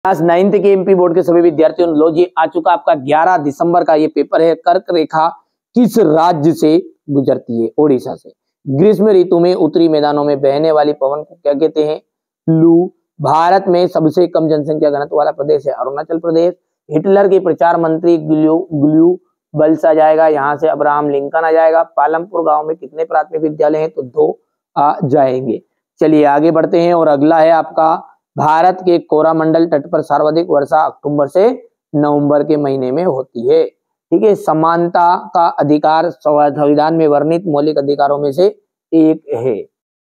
Class 9th के MP board के सभी विद्यार्थियों लो जी आ चुका आपका 11 दिसंबर का ये पेपर है। कर्क रेखा किस राज्य से गुजरती है? ओडिशा से। ग्रीष्म ऋतु में उत्तरी मैदानों में बहने वाली पवन को क्या कहते हैं? लू। भारत में सबसे कम जनसंख्या घनत्व वाला प्रदेश है अरुणाचल प्रदेश। हिटलर के प्रचार मंत्री ग्ल्यू बल्स आ जाएगा, यहाँ से अब्राहम लिंकन आ जाएगा। पालमपुर गांव में कितने प्राथमिक विद्यालय हैं? तो 2 आ जाएंगे। चलिए आगे बढ़ते हैं और अगला है आपका भारत के कोरामंडल तट पर सर्वाधिक वर्षा अक्टूबर से नवंबर के महीने में होती है। ठीक है, समानता का अधिकार संविधान में वर्णित मौलिक अधिकारों में से एक है।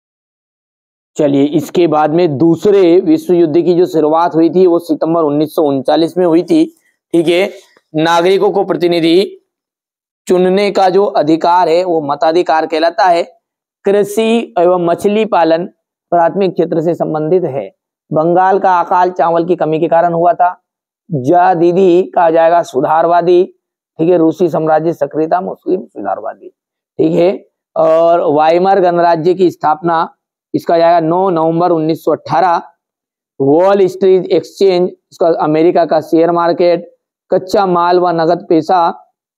चलिए इसके बाद में दूसरे विश्व युद्ध की जो शुरुआत हुई थी वो सितंबर 1939 में हुई थी। ठीक है, नागरिकों को प्रतिनिधि चुनने का जो अधिकार है वो मताधिकार कहलाता है। कृषि एवं मछली पालन प्राथमिक क्षेत्र से संबंधित है। बंगाल का अकाल चावल की कमी के कारण हुआ था। जादीदी कहा जाएगा सुधारवादी। ठीक है, रूसी साम्राज्य सक्रियता मुस्लिम सुधारवादी। ठीक है, और वाइमर गणराज्य की स्थापना इसका जाएगा 9 नवंबर 1918। वॉल स्ट्रीट एक्सचेंज इसका अमेरिका का शेयर मार्केट। कच्चा माल व नगद पैसा।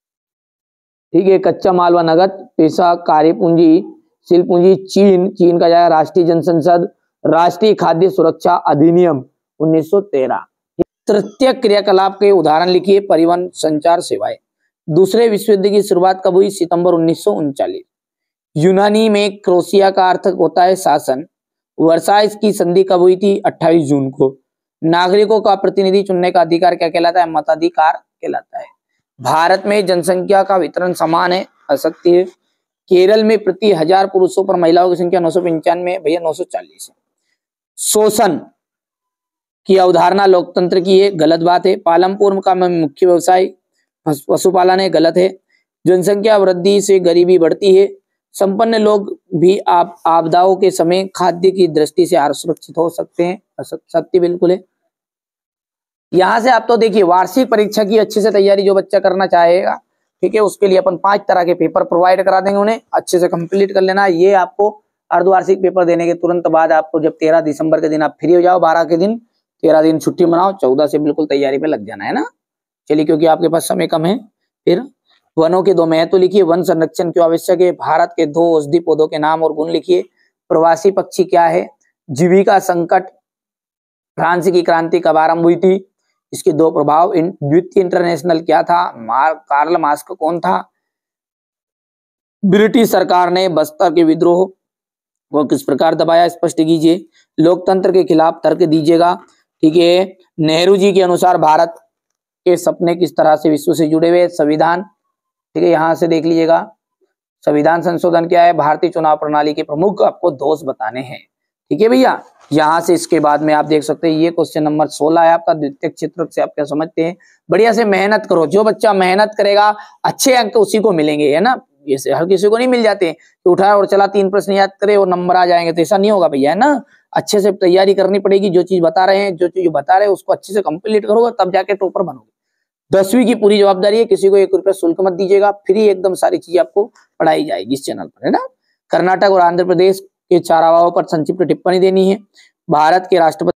ठीक है, कच्चा माल व नगद पैसा कार्य पूंजी शिल्प पूंजी चीन का जाएगा राष्ट्रीय जनसंसद। राष्ट्रीय खाद्य सुरक्षा अधिनियम 1913। तृतीय क्रियाकलाप के उदाहरण लिखिए। परिवहन संचार सेवाएं। दूसरे विश्व युद्ध की शुरुआत कब हुई? सितंबर 1939। यूनानी में क्रोशिया का अर्थ होता है शासन। वर्साइस की संधि कब हुई थी? 28 जून को। नागरिकों का प्रतिनिधि चुनने का अधिकार क्या कहलाता है? मताधिकार कहलाता है। भारत में जनसंख्या का वितरण समान है, असत्य है। केरल में प्रति 1000 पुरुषों पर महिलाओं की संख्या 995 भैया 940 है। शोषण की अवधारणा लोकतंत्र की है, गलत बात है। पालमपुर का मुख्य व्यवसाय पशुपालन है, गलत है। जनसंख्या वृद्धि से गरीबी बढ़ती है। संपन्न लोग भी आपदाओं के समय खाद्य की दृष्टि से असुरक्षित हो सकते हैं, सत्य बिल्कुल है। यहां से आप तो देखिए वार्षिक परीक्षा की अच्छे से तैयारी जो बच्चा करना चाहेगा, ठीक है, उसके लिए अपन 5 तरह के पेपर प्रोवाइड करा देंगे, उन्हें अच्छे से कंप्लीट कर लेना। ये आपको अर्धवार्षिक पेपर देने के तुरंत बाद आपको जब 13 दिसंबर के दिन आप फ्री हो जाओ, 12 के दिन 13 दिन छुट्टी मनाओ, 14 से बिल्कुल तैयारी पे लग जाना है ना। चलिए क्योंकि आपके पास समय कम है। फिर वनों के 2 महत्व लिखिए। वन संरक्षण क्यों आवश्यक है? भारत के 2 औषधि पौधों के नाम और गुण लिखिए। प्रवासी पक्षी क्या है? जीविका संकट। फ्रांस की क्रांति कब आरंभ हुई थी? इसके 2 प्रभाव। द्वितीय इंटरनेशनल क्या था? कार्ल मार्क्स कौन था? ब्रिटिश सरकार ने बस्तर के विद्रोह को किस प्रकार दबाया? स्पष्ट कीजिए। लोकतंत्र के खिलाफ तर्क दीजिएगा। ठीक है, नेहरू जी के अनुसार भारत के सपने किस तरह से विश्व से जुड़े हुए? संविधान। ठीक है, यहां से देख लीजिएगा। संविधान संशोधन क्या है? भारतीय चुनाव प्रणाली के प्रमुख आपको दोष बताने हैं। ठीक है भैया, यहां से इसके बाद में आप देख सकते हैं ये क्वेश्चन नंबर 16 है आपका। द्वितीय क्षेत्र से आप क्या समझते हैं? बढ़िया से मेहनत करो। जो बच्चा मेहनत करेगा अच्छे अंक उसी को मिलेंगे, है ना। जैसे हर किसी को नहीं मिल जाते तो उठा और चला 3 प्रश्न याद करे और नंबर आ जाएंगे, तो ऐसा नहीं होगा भैया, है ना। अच्छे से तैयारी करनी पड़ेगी। जो चीज बता रहे हैं, जो चीज बता रहे हैं उसको अच्छे से कंप्लीट करोगे तब जाके टॉपर बनोगे। 10वीं की पूरी जवाबदारी है, किसी को 1 रुपया शुल्क मत दीजिएगा। फ्री एकदम सारी चीजें आपको पढ़ाई जाएगी इस चैनल पर, है ना। कर्नाटक और आंध्र प्रदेश के चारावाहों पर संक्षिप्त टिप्पणी देनी है। भारत के राष्ट्रपति